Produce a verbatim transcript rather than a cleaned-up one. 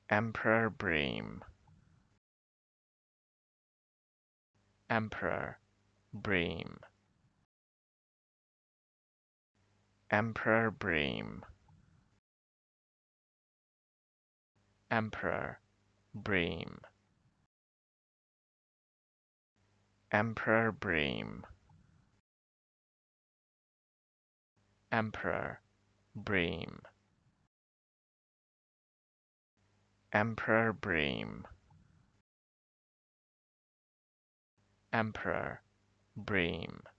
Emperor Bream, Emperor Bream, Emperor Bream, Emperor Bream, Emperor Bream, Emperor Bream, Emperor Bream, Emperor Bream.